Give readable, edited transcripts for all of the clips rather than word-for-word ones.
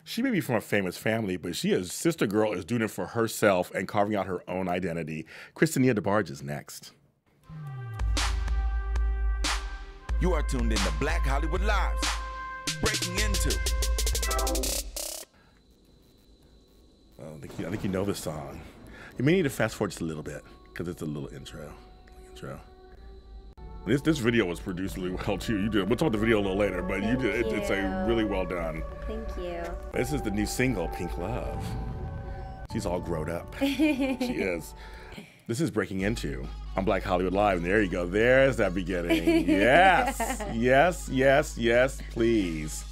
She may be from a famous family, but sister girl is doing it for herself and carving out her own identity. Kristinia DeBarge is next. You are tuned in to Black Hollywood Live. Breaking into. I think you know this song. You may need to fast forward just a little bit because it's a little intro. This video was produced really well too. You did. We'll talk about the video a little later, but you did. It's a really well done. Thank you. This is the new single, Pink Love. She's all grown up. She is. This is Breaking Into on Black Hollywood Live, and there you go. There's that beginning. Yes, yes, please.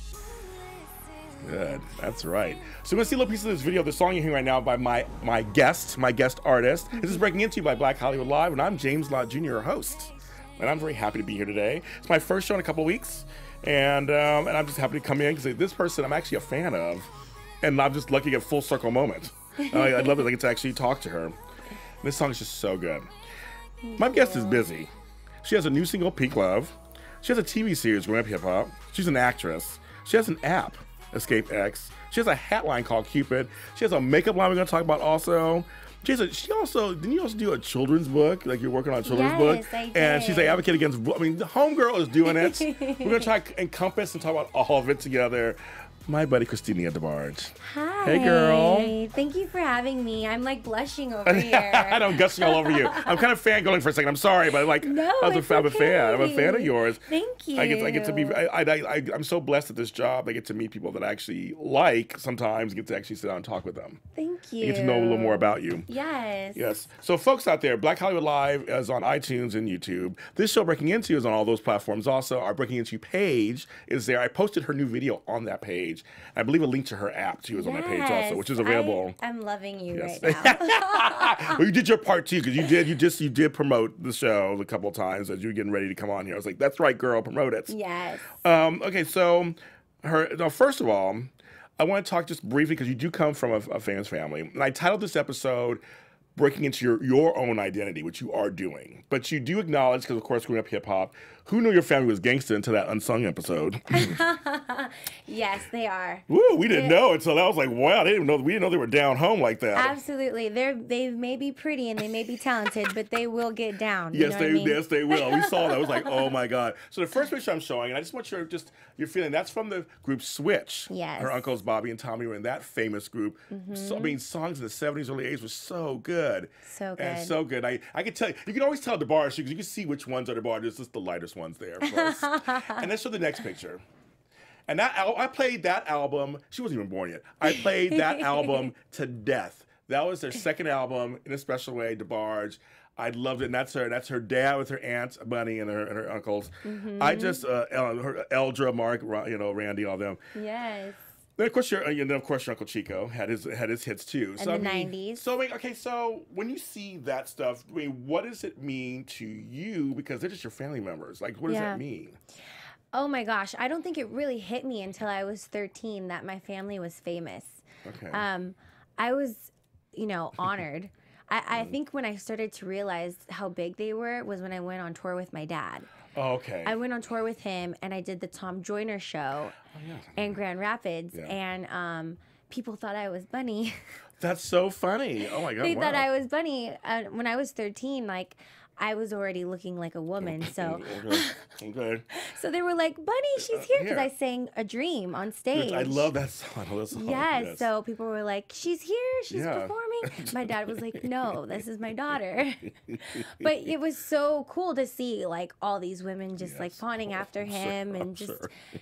Good. That's right. So we're gonna see a little piece of this video. The song you're hearing right now by my guest artist. This is Breaking Into by Black Hollywood Live, and I'm James Lott Jr., your host. And I'm very happy to be here today. It's my first show in a couple of weeks, and I'm just happy to come in because this person I'm actually a fan of, and I'm just lucky to get a full circle moment. I'd love that I get to actually talk to her. This song is just so good. My guest is busy. She has a new single, Pink Love. She has a TV series, Growing Up Hip Hop. She's an actress. She has an app, Escape X. She has a hat line called Cupid. She has a makeup line we're going to talk about also. Didn't you also do a children's book? Like you're working on a children's book? Yes, I did. And she's an advocate against, the homegirl is doing it. We're going to try to encompass and talk about all of it together. My buddy, Kristinia DeBarge. Hi. Hey, girl. Thank you for having me. I'm like blushing over here. I know, I'm gushing all over you. I'm kind of fangirling for a second. I'm sorry, but like, No, I'm a it's fan. okay. I'm a fan of yours. Thank you. I get to be. I'm so blessed at this job. I get to meet people that I actually like. Sometimes get to actually sit down and talk with them. Thank you. I get to know a little more about you. Yes. Yes. So, folks out there, Black Hollywood Live is on iTunes and YouTube. This show, Breaking Into, is on all those platforms. Also, our Breaking Into page is there. I posted her new video on that page. I believe a link to her app too is on my page also, which is available. I'm loving you Yes. right now. Well, you did your part too, because you did promote the show a couple of times as you were getting ready to come on here. I was like, that's right, girl, promote it. Yes. Okay, so first of all, I want to talk just briefly because you do come from a famous family, and I titled this episode "Breaking Into Your Own Identity," which you are doing. But you do acknowledge, because of course, growing up hip hop, who knew your family was gangsta until that Unsung episode? Yes, they are. Woo, we didn't know until I was like, wow, we didn't know they were down home like that. Absolutely. They may be pretty and they may be talented, but they will get down. Yes, you they will. We saw that. I was like, oh my God. So the first picture I'm showing, and I just want your feeling, that's from the group Switch. Yes. Her uncles Bobby and Tommy were in that famous group. So, I mean, songs in the 70s, early 80s were so good. So good. And so good. I can tell you can always tell DeBarge because you can see which ones are DeBarge. It's just the lightest ones there. And let's show the next picture. And I played that album. She wasn't even born yet. I played that album to death. That was their second album in a special way, DeBarge. I loved it. And that's her dad with her aunt Bunny and her uncles. I just her Eldra, Mark, Randy, all them. Yes. Then of course your Uncle Chico had his hits too. In the 90s. So okay, so when you see that stuff, I mean, what does it mean to you? Because they're just your family members. Like, what does that mean? Oh my gosh, I don't think it really hit me until I was 13 that my family was famous. Okay. I was, honored. I think when I started to realize how big they were was when I went on tour with my dad. Oh, okay. I went on tour with him and I did the Tom Joyner show in Grand Rapids, and people thought I was Bunny. That's so funny. Oh my God. They thought I was Bunny. When I was 13, like, I was already looking like a woman, so okay. So they were like, "Bunny, she's here," because I sang "A Dream" on stage. I love that song. Yes, so people were like, "She's here, she's performing." My dad was like, "No, this is my daughter." But it was so cool to see like all these women just like fawning after him and just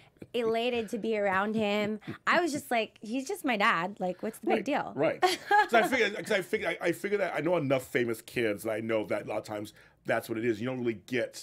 elated to be around him. I was just like, he's just my dad. Like, what's the big deal? Right. I figure that I know enough famous kids that I know that a lot of times that's what it is. You don't really get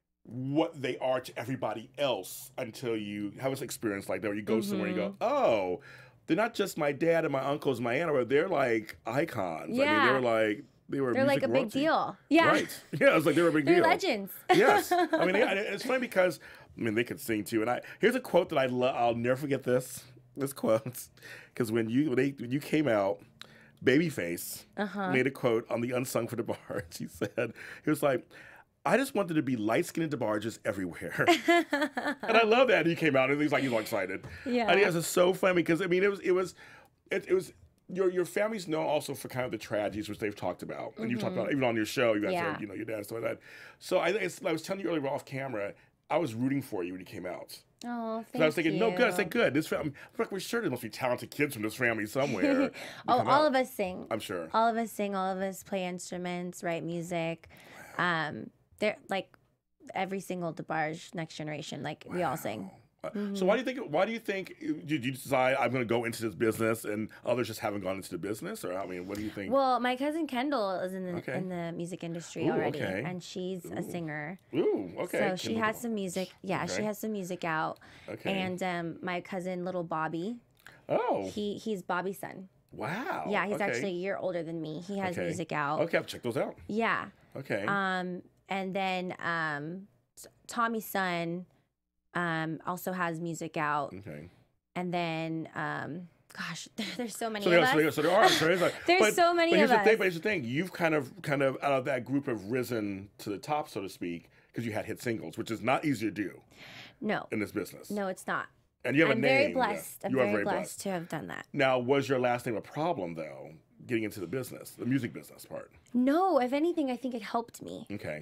what they are to everybody else until you have this experience like that, where you go somewhere and you go, oh, they're not just my dad and my uncles, my aunt, but they're like icons. Yeah. I mean, they're like a big deal. Yeah. Right. Yeah, it's like they were a big deal. They're legends. Yes. I mean, it's funny because, they could sing too. And here's a quote that I love. I'll never forget this quote. Because when you came out, Babyface made a quote on the Unsung for DeBarge. He was like, I just wanted to be light-skinned DeBarges everywhere. And I love that. He came out and he's like, he's all excited. Yeah. And it's so funny because, I mean, it was your family's known also for kind of the tragedies which they've talked about. And you've talked about, even on your show, you guys said, you know, your dad and stuff like that. So I was telling you earlier off camera, I was rooting for you when you came out. Oh, thank you. So I was thinking, no, good. I said, good. This family, we're sure there must be talented kids from this family somewhere. All of us sing. I'm sure. All of us sing. All of us play instruments, write music. They're like every single DeBarge Next Generation. Like we all sing. So why do you think did you decide I'm going to go into this business and others just haven't gone into the business? Or I mean, what do you think? Well, my cousin Kendall is in the music industry already, okay. and she's a singer. Ooh, okay. So she has some music. Yeah, she has some music out. Okay. And my cousin, little Bobby. Oh. He's Bobby's son. Wow. Yeah, he's actually a year older than me. He has music out. Okay, I'll check those out. Yeah. Okay. And then Tommy's son also has music out. Okay. And then gosh, there's so many of us. So there are. There's so many of us. But here's the thing. You've kind of out of that group have risen to the top, so to speak, because you had hit singles, which is not easy to do. No. In this business. No, it's not. And you have I'm a name. Very blessed. I'm very blessed to have done that. Now, was your last name a problem, though, getting into the business, the music business part? No, if anything, I think it helped me. Okay.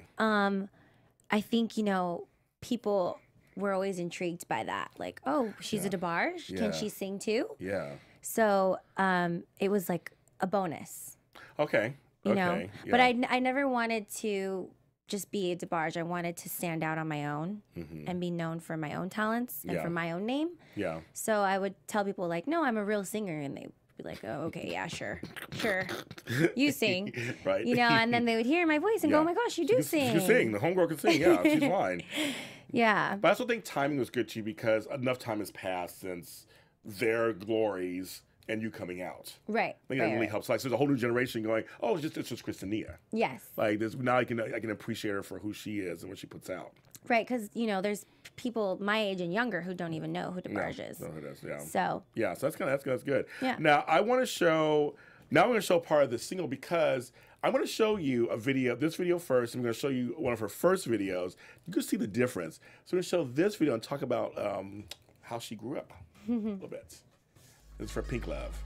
I think, you know, people were always intrigued by that. Like, oh, she's a DeBarge? Can she sing too? Yeah. So it was like a bonus. Okay. You know? Yeah. But I never wanted to just be a DeBarge. I wanted to stand out on my own and be known for my own talents and for my own name. Yeah. So I would tell people like, no, I'm a real singer. And they would be like, oh, okay, yeah, sure. You sing. Right. You know, and then they would hear my voice and go, oh my gosh, you do sing. You can sing. The homegirl can sing. Yeah, she's fine. Yeah. But I also think timing was good too because enough time has passed since their glories and you coming out. Right. I think that really helps. Like, so there's a whole new generation going, oh, it's just Kristinia. Yes. Like, now I can appreciate her for who she is and what she puts out. Right, because, you know, there's people my age and younger who don't even know who DeBarge is. No, who does, yeah. So. Yeah, so that's good. Yeah. Now, I'm going to show part of the single because I'm going to show you a video, this video first. I'm going to show you one of her first videos. You can see the difference. So we're going to show this video and talk about how she grew up a little bit. This is for Pink Love.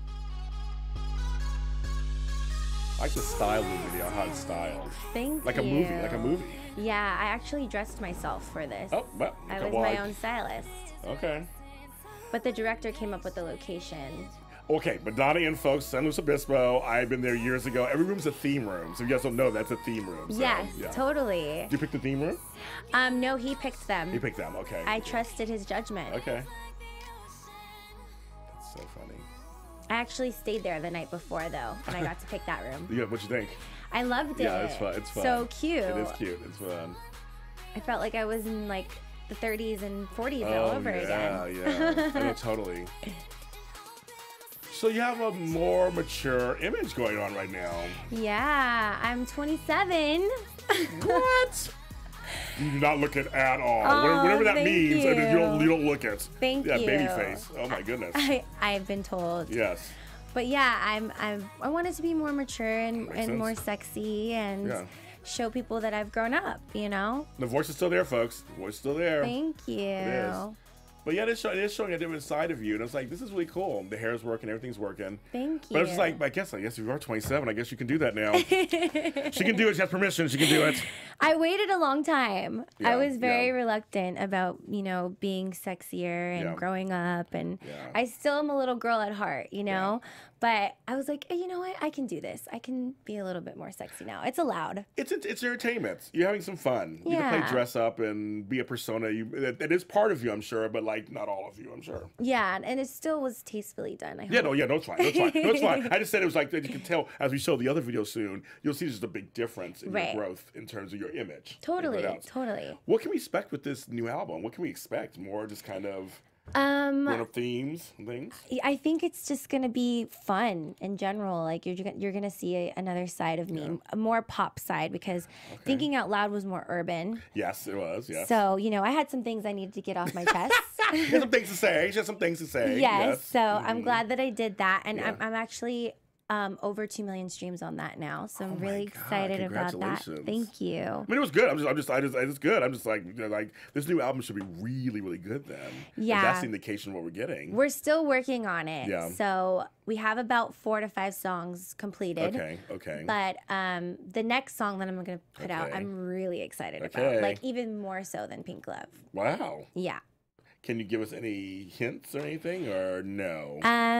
I like the style of the video, how it's styled. Thank like you. Like a movie. Yeah, I actually dressed myself for this. Oh, well. I was my own stylist. Okay. But the director came up with the location. Okay, Madonna and folks, San Luis Obispo. I've been there years ago. Every room's a theme room. So if you guys don't know, that's a theme room. So, yes, totally. Did you pick the theme room? No, he picked them. He picked them, okay. I trusted his judgment. Okay. That's so funny. I actually stayed there the night before, though, and I got to pick that room. Yeah, what'd you think? I loved it. Yeah, it's fun. It's fun. So cute. It is cute. It's fun. I felt like I was in, like, the 30s and 40s all over again. Yeah. I know, totally. So you have a more mature image going on right now. Yeah, I'm 27. What? You do not look it at all. Oh, whatever that means, you. And you don't look it. Thank you. Yeah, baby face. Oh my goodness. I've been told. Yes. But yeah, I wanted to be more mature and more sexy and show people that I've grown up, you know? The voice is still there, folks. The voice is still there. Thank you. It is. But yeah, it is showing a different side of you. And I was like, this is really cool. The hair's working, everything's working. Thank you. But it's like, I guess if you are 27, I guess you can do that now. She can do it. She has permission. She can do it. I waited a long time. Yeah, I was very reluctant about, you know, being sexier and growing up. And I still am a little girl at heart, you know? But I was like, hey, you know what? I can do this. I can be a little bit more sexy now. It's allowed. It's entertainment. You're having some fun. You can play dress up and be a persona. That is part of you, I'm sure, but like not all of you, I'm sure. Yeah, and it still was tastefully done. I hope. No, it's fine. It's fine. I just said it was like, you can tell as we show the other video soon, you'll see just a big difference in your growth in terms of your image. Totally. What can we expect with this new album? What can we expect? More just kind of grown-up themes and things? I think it's just gonna be fun in general. Like you're gonna see another side of me, a more pop side, because Thinking Out Loud was more urban. Yes, it was. Yes. So I had some things I needed to get off my chest. She had some things to say. Yes. So I'm glad that I did that, and I'm actually over 2 million streams on that now, so I'm Oh really my God, excited about that. congratulations. Thank you. I mean, it was good. It's good. I'm just like, you know, like this new album should be really, really good then. Yeah. And that's the indication of what we're getting. We're still working on it. Yeah. So we have about 4 to 5 songs completed. Okay. But the next song that I'm going to put out, Okay. I'm really excited Okay. about. Like even more so than Pink Love. Wow. Yeah. Can you give us any hints or anything, or no?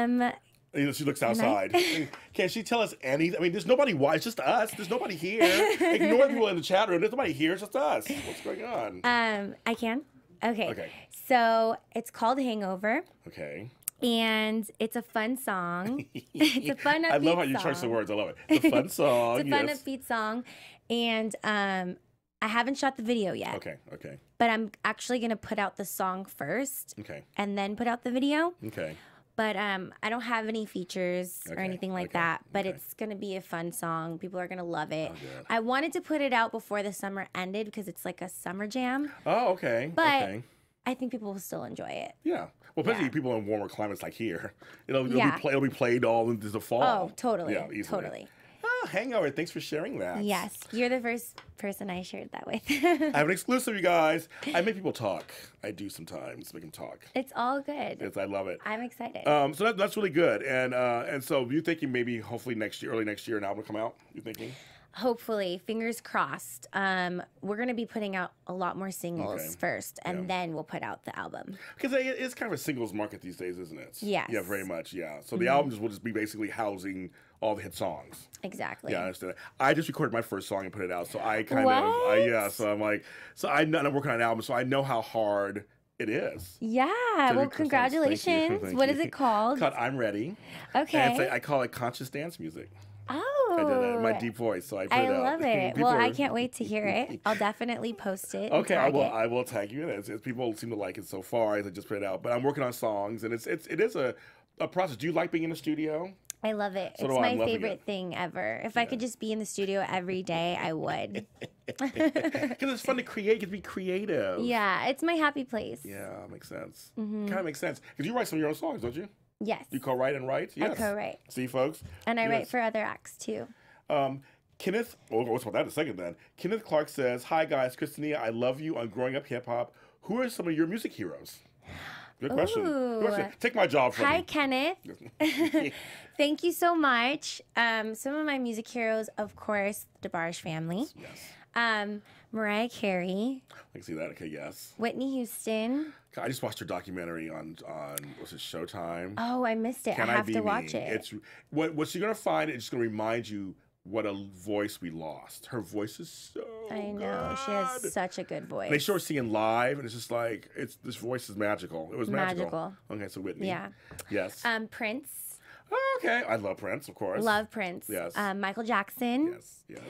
You know, she looks I? outside. Can she tell us anything? I mean, there's nobody. Why? It's just us. There's nobody here. Ignore people in the chat room. There's nobody here. It's just us. What's going on? I can. Okay. Okay. So it's called Hangover. Okay. And it's a fun song. It's a fun upbeat song. I love how you choice the words. I love it. It's a fun song. It's a fun yes. upbeat song. And I haven't shot the video yet. Okay. But I'm actually going to put out the song first. Okay. And then put out the video. Okay. But I don't have any features or Okay, anything like okay, that. But okay. it's going to be a fun song. People are going to love it. Oh, good. I wanted to put it out before the summer ended because it's like a summer jam. Oh, okay. But okay. I think people will still enjoy it. Yeah. Well, especially Yeah. people in warmer climates like here. It'll be played all into the fall. Oh, totally. Yeah, easily. Totally. Oh, Hangover. Thanks for sharing that. Yes. You're the first person I shared that with. I have an exclusive, you guys. I make people talk. I do sometimes make them talk. It's all good. Yes, I love it. I'm excited. So that's really good. And so you thinking maybe hopefully early next year, an album will come out? You thinking? Hopefully, fingers crossed. We're going to be putting out a lot more singles Okay. first, and then we'll put out the album. Because it's kind of a singles market these days, isn't it? Yes. Yeah, very much. Yeah. So the album will just be basically housing all the hit songs. Exactly. Yeah, I understand. I just recorded my first song and put it out, so I kind What? of So I'm like, I'm working on an album, so I know how hard it is. Yeah. So Well, thank you. congratulations. Thank What you. is it called? Called I'm Ready. Okay. And I call it conscious dance music. Oh. I did it in my deep voice, so I put I it out. love it. People Well, I are- can't wait to hear it. I'll definitely post it. and Okay, tag it. I will tag you in it. People seem to like it so far as I just put it out. But I'm working on songs, and it is a process. Do you like being in the studio? I love it. So do It's I. my I'm loving favorite it. thing ever. If I could just be in the studio every day, I would. Because it's fun to create. You get to be creative. Yeah, it's my happy place. Yeah, makes sense. Kind of makes sense. Because you write some of your own songs, don't you? Yes. You co-write and write? Yes. I co-write. See, folks? And I write Yes. for other acts too. Kenneth, we'll talk about that in a second then. Kenneth Clark says, hi guys, Kristinia, I love you on Growing Up Hip Hop. Who are some of your music heroes? Good question. Good question. Ooh. Take my job from Hi, me. Kenneth. Thank you so much. Some of my music heroes, of course, the DeBarge family. Yes. Mariah Carey, I can see that. Okay, yes. Whitney Houston. I just watched her documentary on what's it, Showtime? Oh, I missed it. Can I have Be to Me? watch it. It's what you're gonna find. It's just gonna remind you what a voice we lost. Her voice is so I know. She good. has such a good voice. They show her singing live, and it's just like this voice is magical. It was magical. Okay, so Whitney. Yeah. Yes. Prince. Oh, okay. I love Prince, of course. Love Prince. Yes. Michael Jackson. Yes.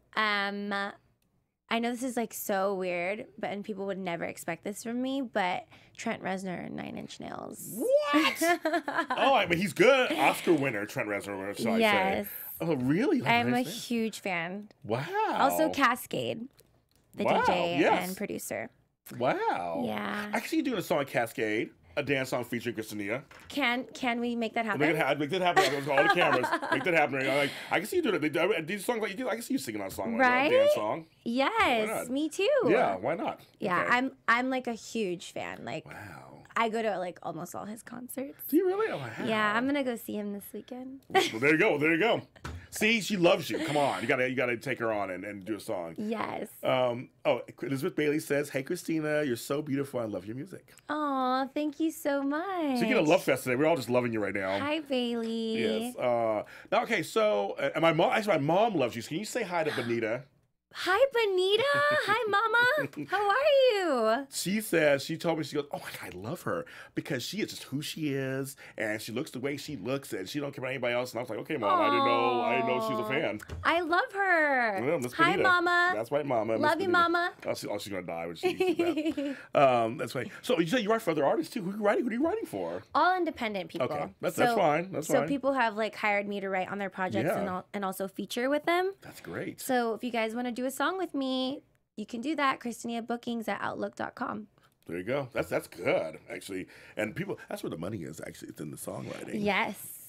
I know this is like so weird, and people would never expect this from me, but Trent Reznor and 9 Inch Nails. What? Oh, I mean, he's good. Oscar winner, Trent Reznor, shall I Yes. say. Oh, really? I'm a huge fan. Wow. Also Cascade, the Wow, DJ yes. and producer. Wow. Yeah. I can see you doing a song Cascade, a dance song featuring Kristinia. Can we make that happen? Make that happen. With all the cameras. Make that happen. Like, I can see you doing it. These songs like you do. I can see you singing on a song like that, Right? a dance song. Why Yes, not? me too. Yeah, why not? Yeah, Okay. I'm like a huge fan. Like Wow. I go to like almost all his concerts. Do you really? Oh, wow. Yeah, I'm gonna go see him this weekend. Well, there you go. There you go. See, she loves you. Come on, you gotta take her on and do a song. Yes. Elizabeth Bailey says, "Hey, Christina, you're so beautiful. I love your music." Aw, thank you so much. So you get a love fest today. We're all just loving you right now. Hi, Bailey. Yes. Now, okay. So, and my mom loves you. So can you say hi to Benita? Hi, Benita. Hi, Mama. How are you? She told me, she goes, oh my God, I love her because she is just who she is and she looks the way she looks and she don't care about anybody else. And I was like, okay, Mom, I didn't know she was a fan. I love her. Well, Miss Hi, Benita. Mama. That's right, Mama. Miss Love you, Benita. Mama. Oh, she's going to die when she sees that. That's right. So you say you write for other artists too. Who are you writing for? All independent people. Okay. That's fine. That's so fine. people have like hired me to write on their projects and also feature with them. That's great. So if you guys want to do a song with me, you can do that. Kristinia Bookings at Outlook.com. There you go. That's good, actually. And people, that's where the money is, actually. It's in the songwriting. Yes.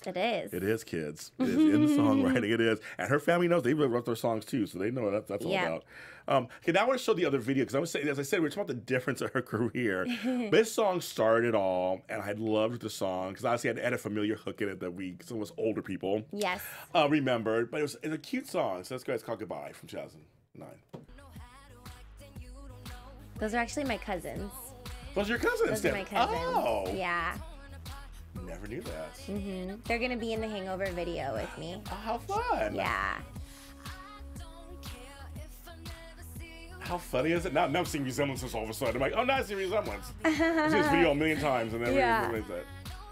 it is. It is, kids. It is in songwriting. It is. And her family knows. They wrote their songs, too, so they know what that's all about. Okay, now I want to show the other video, because I was saying, as I said, we were talking about the difference of her career. This song started it all, and I loved the song, because obviously I had a familiar hook in it that some of us older people remembered. But it was a cute song, so let's go. It's called Goodbye from 2009. Those are actually my cousins. Those are your cousins? Those are my cousins. Oh. Yeah. Never knew that. They're going to be in the Hangover video with me. Oh, how fun. Yeah. How funny is it? Now I'm seeing resemblances all of a sudden. I'm like, oh, no, I see resemblance. I've seen this video a million times and never realized that.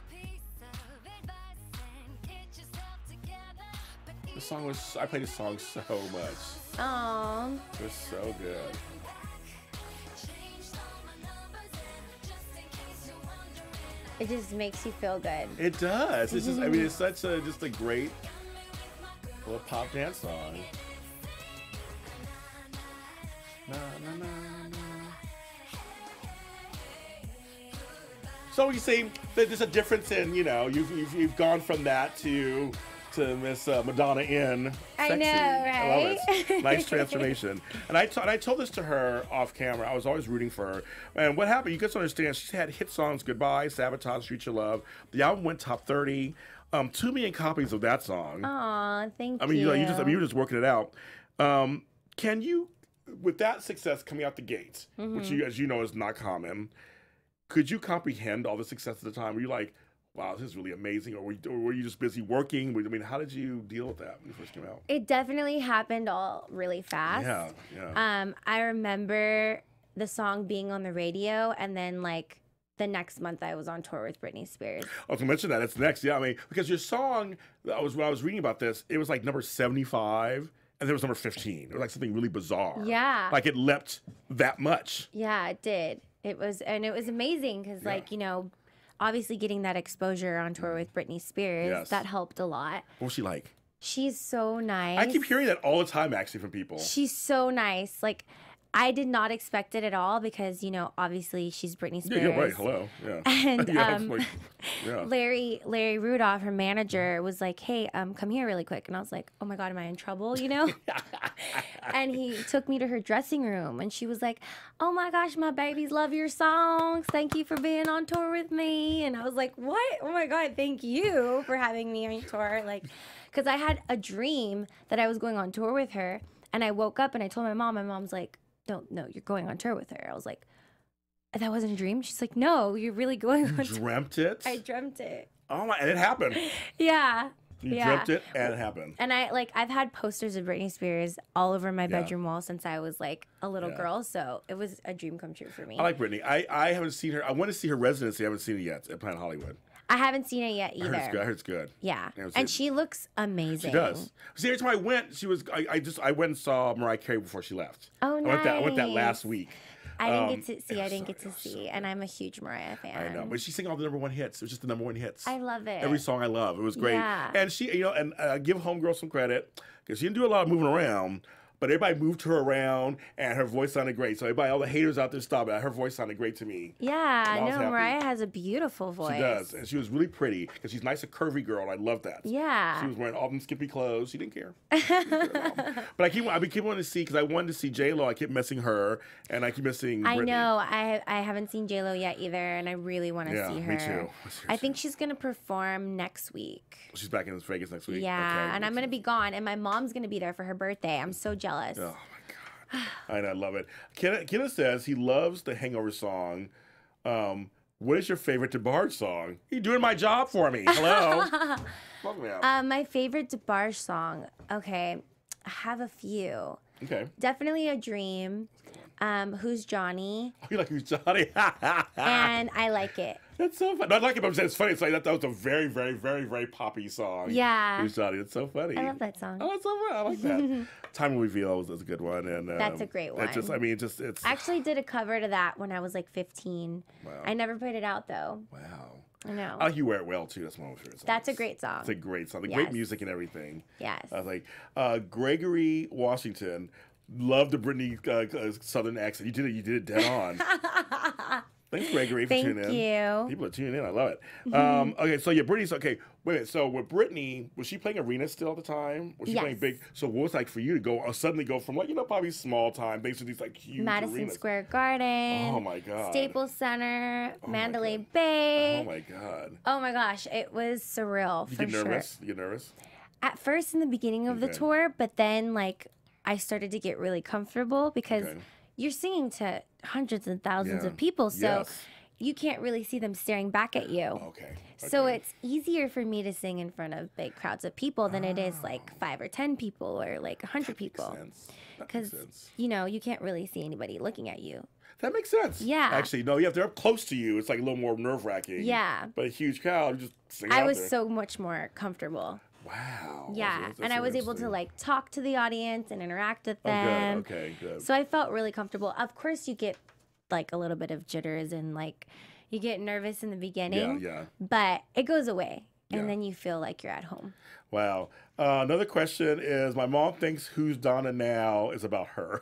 The song was, I played this song so much. Aww. It was so good. It just makes you feel good. It does. It's just, I mean, it's such a, just a great little pop dance song. Na, na, na, na. So you see that there's a difference in, you know, you've gone from that to Miss Madonna in Sexy. I know, right? I love it. Nice transformation. And I told this to her off camera. I was always rooting for her. And what happened, you guys understand, she had hit songs, Goodbye, Sabotage, Street Your Love. The album went top 30. 2 million copies of that song. Aw, thank you. I mean, you were just working it out. Can you, with that success coming out the gates, which you, as you know, is not common, could you comprehend all the success at the time? Were you like, wow, this is really amazing? Or were you just busy working? I mean, how did you deal with that when you first came out? It definitely happened all really fast. Yeah. I remember the song being on the radio, and then like the next month I was on tour with Britney Spears. Oh, to mention that, it's next. Yeah, I mean, because your song, when I was reading about this, it was like number 75, and there was number 15. It was like something really bizarre. Yeah. Like it leapt that much. Yeah, it did. It was amazing because, like, you know, obviously getting that exposure on tour with Britney Spears, that helped a lot. What was she like? She's so nice. I keep hearing that all the time, actually, from people. She's so nice. Like, I did not expect it at all because, you know, obviously she's Britney Spears. Yeah, right. Hello. Yeah. And Larry Rudolph, her manager, was like, hey, come here really quick. And I was like, oh my God, am I in trouble, you know? And he took me to her dressing room and she was like, oh my gosh, my babies love your songs. Thank you for being on tour with me. And I was like, what? Oh my God, thank you for having me on tour. Like, because I had a dream that I was going on tour with her. And I woke up and I told my mom. My mom's like, no, you're going on tour with her. I was like, that wasn't a dream? She's like, no, you're really going on tour. You dreamt it? I dreamt it. Oh my, and it happened. Yeah. You dreamt it and it happened. And I've had posters of Britney Spears all over my bedroom wall since I was like a little girl. So it was a dream come true for me. I like Britney. I haven't seen her. I want to see her residency. I haven't seen it yet at Planet Hollywood. I haven't seen it yet either. I heard it's good. Yeah. And she looks amazing. She does. See, every time I went, I went and saw Mariah Carey before she left. Oh, nice. I went that last week. I didn't get to see. And I'm a huge Mariah fan. I know. But she sang all the #1 hits. It was just the #1 hits. I love it. Every song I love. It was great. Yeah. And she, you know, and give Homegirl some credit because she didn't do a lot of moving around. But everybody moved her around, and her voice sounded great. So everybody, all the haters out there, stop it. Her voice sounded great to me. Yeah, no, Mariah has a beautiful voice. She does, and she was really pretty because she's a nice, a curvy girl, and I love that. Yeah. She was wearing all them skimpy clothes. She didn't care. But I keep wanting to see, because I wanted to see J-Lo. I keep missing her, and I keep missing Britney. I know. I haven't seen J-Lo yet either, and I really want to see her. Me too. I think she's going to perform next week. She's back in Vegas next week? Yeah, okay, and I'm going to be gone, and my mom's going to be there for her birthday. I'm so jealous. Oh, I know, I love it. Kenneth says he loves the Hangover song. What is your favorite DeBarge song? You're doing my job for me. Hello. Welcome out. My favorite DeBarge song. Okay, I have a few. Okay. Definitely A Dream. Who's Johnny? Oh, you like Who's Johnny? And I Like It. That's so funny. No, I like it, but I'm saying it's funny. It's like that was a very, very, very, very poppy song. Yeah. Who's Johnny? It's so funny. I love that song. Oh, it's so fun. I like that. Time Will Reveal was a good one. And that's a great one. It's. I actually did a cover to that when I was like 15. Wow. I never put it out though. Wow. I know. I like You Wear It Well too. That's one of my favorite songs. That's a great song. It's a great song. The Yes. great music and everything. Yes. I was like, Gregory Washington loved the Britney Southern accent. You did it dead on. Thanks, Gregory, for tuning in. Thank you. People are tuning in. I love it. Okay, so yeah, Brittany's okay. Wait a minute. So with Brittany, was she playing arena still at the time? Was she playing big? So what was it like for you to go suddenly go from like probably small time, basically these like huge Madison arenas? Square Garden. Oh my God. Staples Center, Mandalay Bay. Oh my God. Oh my gosh, it was surreal for You get nervous? You get nervous? At first in the beginning of the tour, but then like I started to get really comfortable because you're singing to hundreds and thousands of people, so you can't really see them staring back at you. Okay. So it's easier for me to sing in front of big crowds of people than it is like 5 or 10 people or like 100 people. Because, you can't really see anybody looking at you. That makes sense. Yeah. Actually, no, if they're up close to you, it's like a little more nerve-wracking. Yeah. But a huge crowd, just sing I out was there. so much more comfortable. Wow. Yeah, That's and I was able to like talk to the audience and interact with them. Oh, good. Okay, good. So I felt really comfortable. Of course, you get like a little bit of jitters and like you get nervous in the beginning. Yeah. But it goes away, and then you feel like you're at home. Wow. Another question is, my mom thinks Who's Donna Now is about her.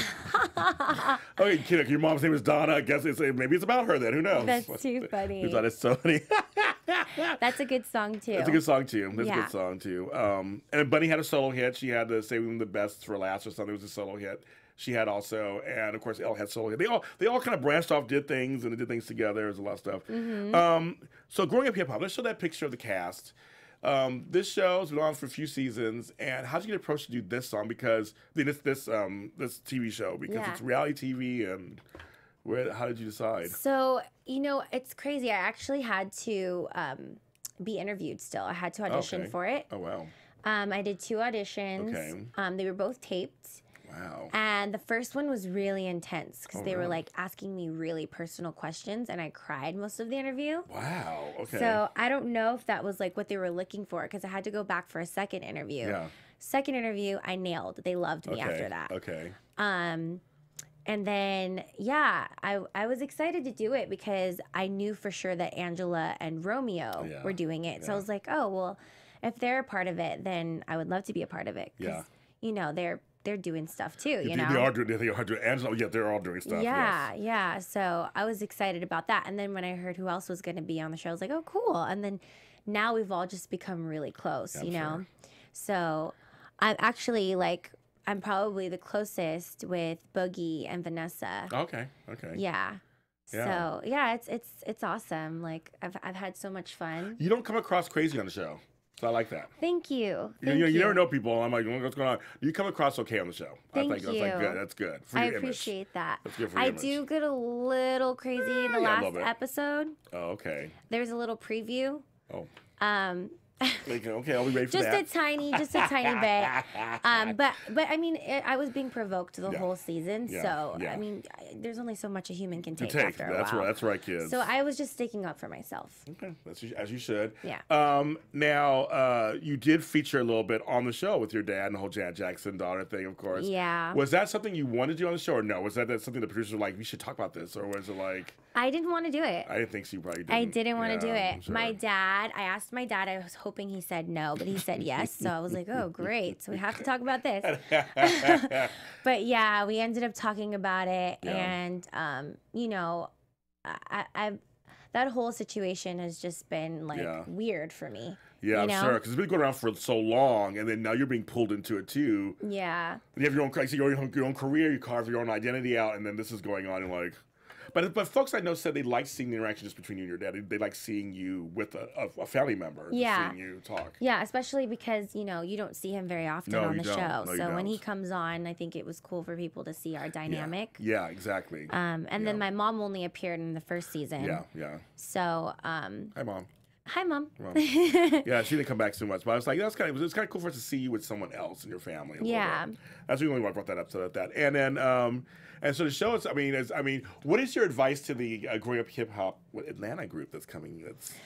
Okay, kid, your mom's name is Donna. I guess maybe it's about her then. Who knows? That's too funny. That is so funny. That's a good song too. It's a good song too. That's a good song too. And Bunny had a solo hit. She had the Saving the Best for Last or something. It was a solo hit. She had also, and of course, Elle had solo hit. They all kind of branched off, did things, and they did things together. There's a lot of stuff. So growing up hip hop, let's show that picture of the cast. This show's been on for a few seasons, and how did you get approached to do this song? Because this TV show, because it's reality TV, and how did you decide? So it's crazy. I actually had to be interviewed. Still, I had to audition for it. Oh wow. I did 2 auditions. Okay. They were both taped. Wow. And the first one was really intense because they were like asking me really personal questions, and I cried most of the interview. Wow. Okay. So I don't know if that was like what they were looking for, because I had to go back for a second interview. Yeah. Second interview, I nailed. They loved me after that. Okay. And then I was excited to do it because I knew for sure that Angela and Romeo were doing it. So I was like, oh well, if they're a part of it, then I would love to be a part of it. Yeah. They're doing stuff too, They are doing. Angela, they're all doing stuff. Yeah. So I was excited about that, and then when I heard who else was going to be on the show, I was like, oh, cool. And then now we've all just become really close, you know. So I'm actually I'm probably the closest with Boogie and Vanessa. Okay. Yeah. So it's awesome. Like I've had so much fun. You don't come across crazy on the show. So I like that. Thank you. You never know people. I'm like, what's going on? You come across okay on the show. Thank I think you. That's good. That's good. For I your appreciate image. that. That's good for your I image. do get a little crazy in the last episode. Oh, okay. There's a little preview. Oh. Okay, I'll be ready for that. Just a tiny bit. But I mean, I was being provoked the whole season. So I mean, there's only so much a human can take after a while. That's right, kids. So I was just sticking up for myself. Okay, that's as you should. Yeah. Now, you did feature a little bit on the show with your dad and the whole Janet Jackson daughter thing, of course. Yeah. Was that something you wanted to do on the show, or no? Was that something the producers were like, we should talk about this, or was it like? I didn't want to do it. I didn't think so. You probably didn't. I didn't want to do it. Sure. I asked my dad. I was hoping he said no, but he said yes. So I was like, oh, great. So we have to talk about this. But yeah, we ended up talking about it. And, that whole situation has just been weird for me. Yeah, I'm sure, because it's been going around for so long, and then now you're being pulled into it too. Yeah. And you have your own career, you carve your own identity out, and then this is going on, and like. But folks I know said they like seeing the interaction just between you and your dad. They like seeing you with a family member. Yeah. Seeing you talk. Yeah, especially because, you don't see him very often on the show. No, so when he comes on, I think it was cool for people to see our dynamic. Yeah, exactly. And then my mom only appeared in the first season. Yeah. So, Hi, Mom. Hi, Mom. Yeah, she didn't come back so much, but I was like, it's kind of cool for us to see you with someone else in your family. Yeah. That's the only why I brought that up. So that, and then, and so the show is. I mean, what is your advice to the growing up hip hop Atlanta group that's coming?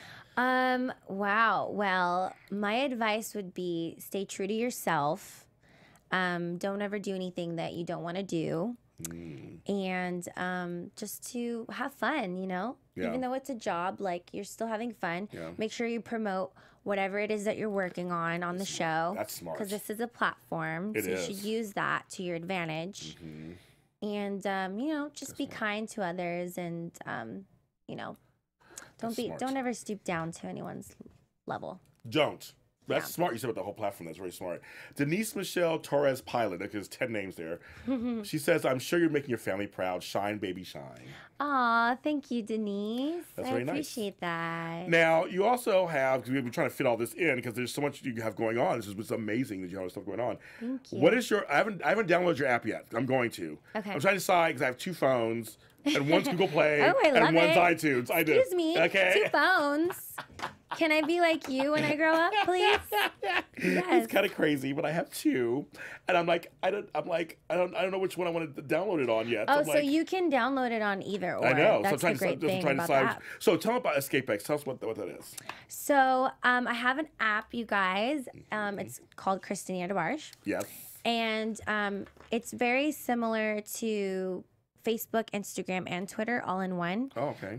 Wow. Well, my advice would be stay true to yourself. Don't ever do anything that you don't want to do. And just to have fun, even though it's a job, you're still having fun. Make sure you promote whatever it is that you're working on the show. That's smart. Because this is a platform, so you should use that to your advantage. and you know, just be kind to others, and you know, don't ever stoop down to anyone's level. Don't. That's smart. You said with the whole platform. That's very smart. Denise Michelle Torres Pilot. There's 10 names there. She says, "I'm sure you're making your family proud. Shine, baby, shine." Aw, thank you, Denise. That's I very nice. appreciate that. Now, you also have, because we've been trying to fit all this in, because there's so much you have going on. This is amazing that you have all this stuff going on. Thank you. What is your? I haven't downloaded your app yet. I'm going to. Okay. I'm trying to decide because I have 2 phones, and one's Google Play, Oh, I love and one's it. iTunes. I do. Excuse me. Okay. 2 phones. Can I be like you when I grow up, please? Yes. It's kind of crazy, but I have 2, and I'm like, I don't know which one I want to download it on yet. Oh, so so you can download it on either or. I know. That's so the great thing about the app. So tell me about EscapeX. Tell us what that is. So I have an app, you guys. It's called Kristinia DeBarge. Yes. And it's very similar to Facebook, Instagram, and Twitter all in one. Oh, okay.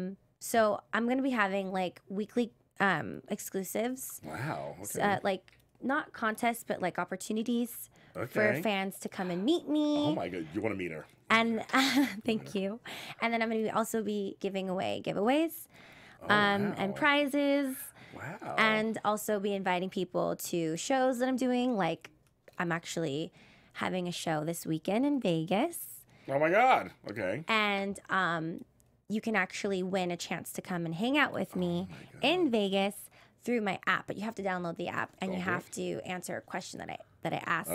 So I'm going to be having like weekly exclusives. Wow. Okay. Like not contests, but like opportunities Okay. for fans to come and meet me. Oh my God, you want to meet her? And thank you. And then I'm going to also be giving away giveaways wow. and prizes. Wow. And also be inviting people to shows that I'm doing. Like I'm actually having a show this weekend in Vegas. Oh my God. Okay. And you can actually win a chance to come and hang out with me in Vegas through my app. But you have to download the app and you have to answer a question that I ask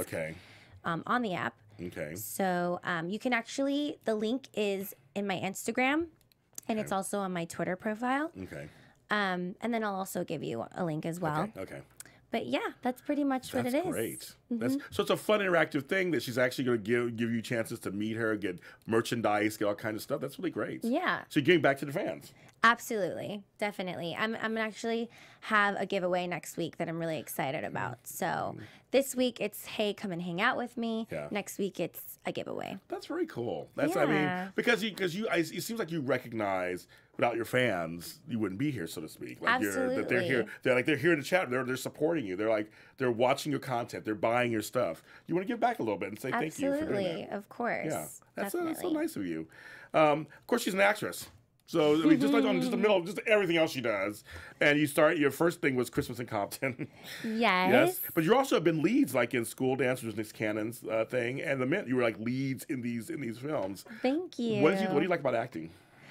on the app. Okay. So you can actually, the link is in my Instagram and it's also on my Twitter profile. Okay. And then I'll also give you a link as well. Okay. But yeah, that's pretty much what it is. That's great. So it's a fun, interactive thing that she's actually going to give you chances to meet her, get merchandise, get all kinds of stuff. That's really great. Yeah. So you're giving back to the fans. Absolutely. Definitely. I'm actually have a giveaway next week that I'm really excited about. So this week it's, hey, come and hang out with me. Yeah. Next week it's a giveaway. That's very cool. That's I mean, because it seems like you recognize without your fans you wouldn't be here, so to speak. Like Absolutely. That they're here. They're here to chat. They're supporting you. They're watching your content. They're buying your stuff. You want to give back a little bit and say thank you for doing that. Of course. Yeah, that's so Definitely. nice of you. Of course, she's an actress. So I mean, just like on just the middle of just everything else she does, and your first thing was Christmas in Compton. Yes. But you also have been leads like in School Dancers, Nick Cannon's thing, and you were like leads in these films. Thank you. What do you like about acting?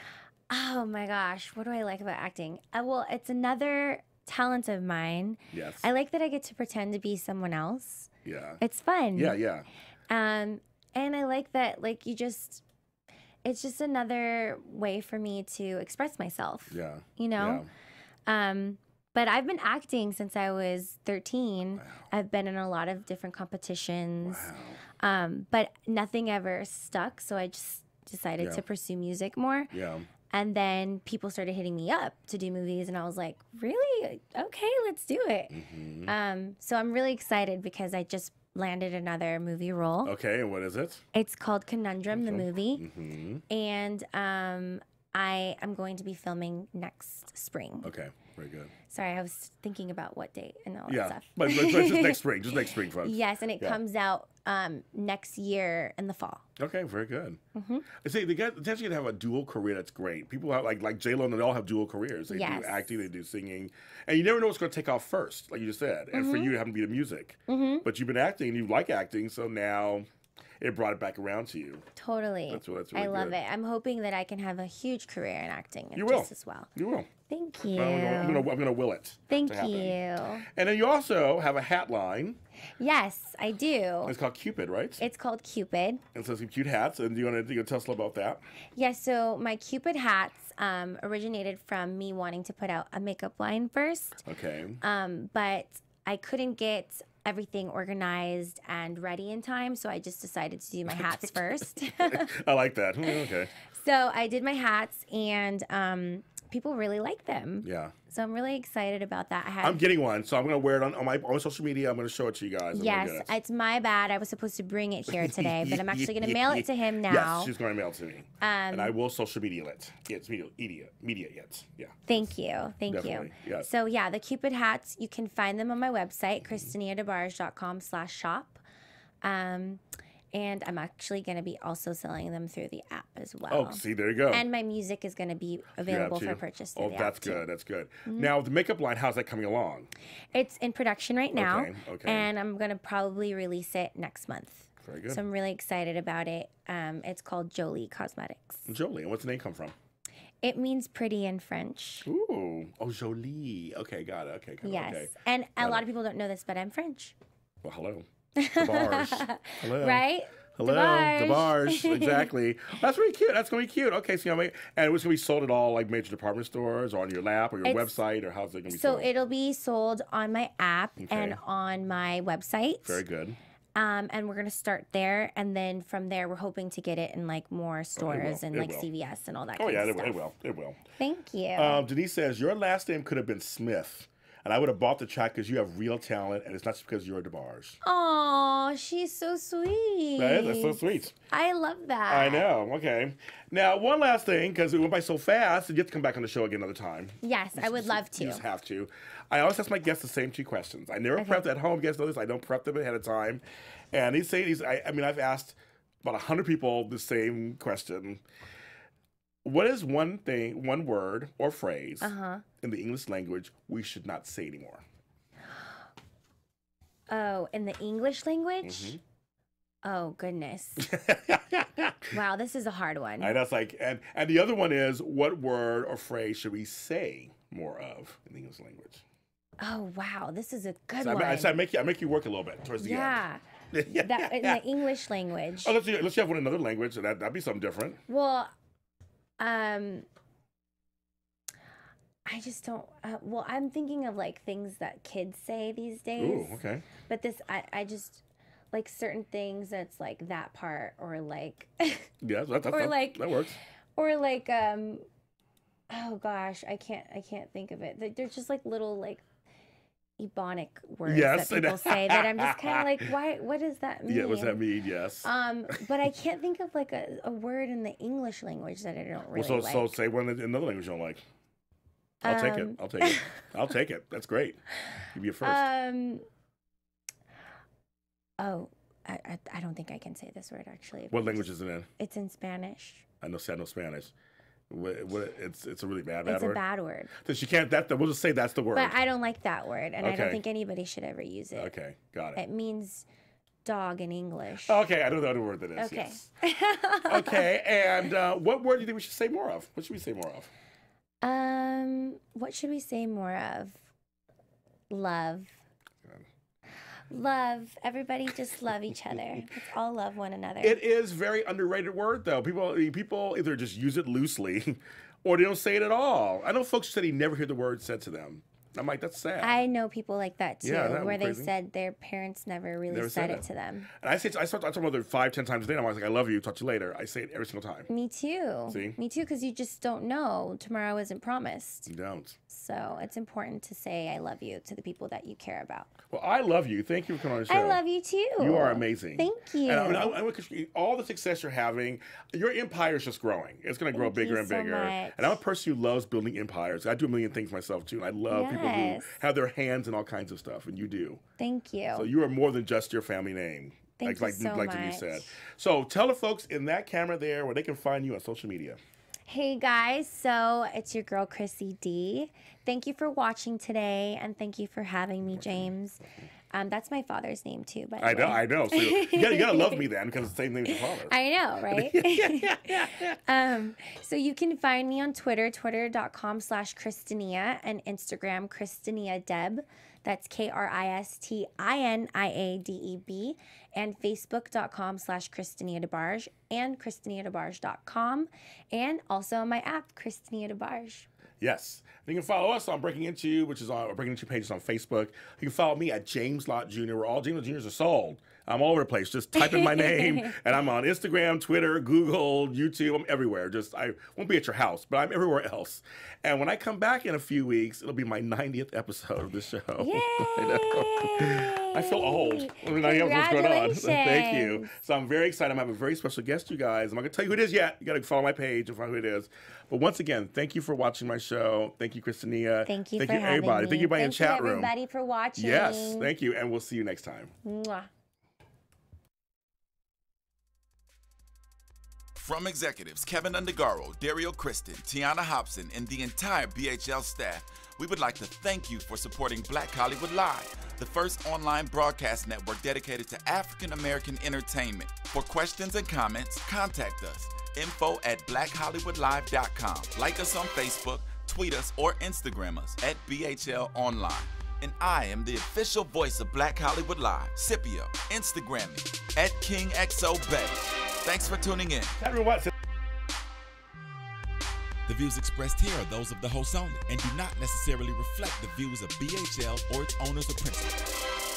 Oh my gosh, what do I like about acting? Well, it's another talent of mine. Yes. I like that I get to pretend to be someone else. Yeah. It's fun. Yeah. And I like that, like, it's just another way for me to express myself. Yeah. You know? Yeah. But I've been acting since I was 13. Wow. I've been in a lot of different competitions. Wow. But nothing ever stuck, so I just decided to pursue music more. Yeah. And then people started hitting me up to do movies, and I was like, really? Okay, let's do it. Mm-hmm. So I'm really excited because I just landed another movie role. Okay, and what is it? It's called Conundrum, the movie. Mm-hmm. And I am going to be filming next spring. Okay, very good. Sorry, I was thinking about what date and all that stuff. But just next spring. Just next spring, folks. Yes, and it comes out next year in the fall. Okay, very good. Mm-hmm. I say the chance you to have a dual career, that's great. People have like J-Lo, and they all have dual careers. They do acting, they do singing, and you never know what's going to take off first, like you just said. And for you, it happened to be the music. But you've been acting, and you like acting, so now it brought it back around to you. Totally. That's really I love good. it. I'm hoping that I can have a huge career in acting You will. just as well. You will. Thank you. I'm gonna will it. Thank to happen. you. And then you also have a hat line. Yes, I do. It's called Cupid, right? It's called Cupid. And so some cute hats. And you want to tell us a little about that? Yes, so my Cupid hats originated from me wanting to put out a makeup line first. Okay. But I couldn't get everything organized and ready in time, so I just decided to do my hats first. I like that. Okay. So I did my hats, and people really like them. Yeah. So I'm really excited about that. I'm getting one, so I'm going to wear it on my social media. I'm going to show it to you guys. Yes, it's my bad. I was supposed to bring it here today, but I'm actually going to mail it to him now. Yes, she's going to mail it to me. And I will social media it. It's media yet. Yeah. Thank you. Thank you. Yes. So yeah, the Cupid hats, you can find them on my website, KristiniaDeBarge.com/shop. And I'm actually going to be also selling them through the app as well. Oh, see, there you go. And my music is going to be available for purchase through the app. Oh, that's good. That's good. Now, the makeup line, how's that coming along? It's in production right now. Okay. And I'm going to probably release it next month. Very good. So I'm really excited about it. It's called Jolie Cosmetics. Jolie. And what's the name come from? It means pretty in French. Ooh. Oh, Jolie. Okay, got it. Okay. Yes. Okay. And a lot of people don't know this, but I'm French. Well, hello. DeBarge. Hello. Right? Hello, DeBarge. Exactly. That's really cute. That's going to be cute. Okay, so and it's going to be sold at all like major department stores or on your lap or your website, or how's it going to be sold? So it'll be sold on my app and on my website. Very good. And we're going to start there. And then from there, we're hoping to get it in like more stores and like CVS and all that kind of stuff. It will. Thank you. Denise says, your last name could have been Smith. And I would have bought the track because you have real talent, and it's not just because you're a DeBarge. Oh, she's so sweet. That's so sweet. I love that. I know. Okay. Now, one last thing, because it went by so fast, and you have to come back on the show again another time. Yes, I would love to. You just have to. I always ask my guests the same 2 questions. I never prep at home. You guys know this. I don't prep them ahead of time. And I've asked about 100 people the same question. What is one word or phrase in the English language we should not say anymore? Oh, in the English language? Oh, goodness. Wow, this is a hard one. I know, it's like, and the other one is, what word or phrase should we say more of in the English language? Oh, wow, this is a good one. I make you work a little bit towards the end. That in the English language. Oh, let's have one in another language. That'd be something different. Well, I just don't. Well, I'm thinking of like things that kids say these days. Ooh, okay. But I just like certain things that's like that part or like. Yeah, that works. Or like oh gosh, I can't think of it. They're just like little like Ebonic words that people say that I'm just kind of like, why? What does that mean? Yeah, what does that mean? Yes. But I can't think of like a word in the English language that I don't really like. So say one in another language you don't like. I'll take it. I'll take it. That's great. Give you a first. Oh, I don't think I can say this word actually. What language is it in? It's in Spanish. I know Spanish. It's a really bad word. It's a bad word. So she can't. We'll just say that's the word. But I don't like that word, and I don't think anybody should ever use it. Okay, got it. It means dog in English. Okay, I know the other word that is. Okay. Yes. Okay, and what word do you think we should say more of? What should we say more of? What should we say more of? Love. Love. Everybody just love each other. Let's all love one another. It is very underrated word, though. People either just use it loosely or they don't say it at all. I know folks who said he never heard the word said to them. I'm like, that's sad. I know people like that, too, where they crazy. Said their parents never really said it to them. And I talk to my mother 5-10 times a day. And I'm always like, I love you. Talk to you later. I say it every single time. Me too. See? Me too, because you just don't know. Tomorrow isn't promised. You don't. So it's important to say I love you to the people that you care about. Well, I love you. Thank you for coming on the show. I love you too. You are amazing. Thank you. And I want all the success you're having. Your empire is just growing. It's going to grow bigger and bigger. Much. And I'm a person who loves building empires. I do a million things myself too. And I love people who have their hands in all kinds of stuff, and you do. Thank you. So you are more than just your family name. Thank you so much. Denise said. So tell the folks in that camera there where they can find you on social media. Hey guys, so it's your girl Kristinia D. Thank you for watching today, and thank you for having me, James. That's my father's name too, by the way. I know. So you gotta love me then, because it's the same name as your father. I know, right? So you can find me on Twitter, twitter.com/Kristinia, and Instagram, Kristinia Deb. That's KRISTINIADEB, and Facebook.com/Kristinia DeBarge, and KristiniaDeBarge.com, and also my app, Kristinia DeBarge. Yes. You can follow us on Breaking Into, which is on Breaking Into pages on Facebook. You can follow me at James Lott Jr., where all James Lott Jr.'s are sold. I'm all over the place. Just type in my name, and I'm on Instagram, Twitter, Google, YouTube. I'm everywhere. I won't be at your house, but I'm everywhere else. And when I come back in a few weeks, it'll be my 90th episode of the show. Yay! I feel old. What's going on? Thank you. So I'm very excited. I'm having a very special guest, you guys. I'm not going to tell you who it is yet. You got to follow my page and find who it is. But once again, thank you for watching my show. Thank you, Kristinia. Thank you for everybody. having me. Thank you, everybody in the chat room. Thank you, everybody, for watching. Yes, thank you. And we'll see you next time. Mwah. From executives Kevin Undergaro, Dario Kristen, Tiana Hobson, and the entire BHL staff, we would like to thank you for supporting Black Hollywood Live, the first online broadcast network dedicated to African American entertainment. For questions and comments, contact us. info@blackhollywoodlive.com. Like us on Facebook, tweet us, or Instagram us at BHL Online. And I am the official voice of Black Hollywood Live, Scipio. Instagram me at KingXOBay. Thanks for tuning in. Everyone. The views expressed here are those of the host only and do not necessarily reflect the views of BHL or its owners or principals.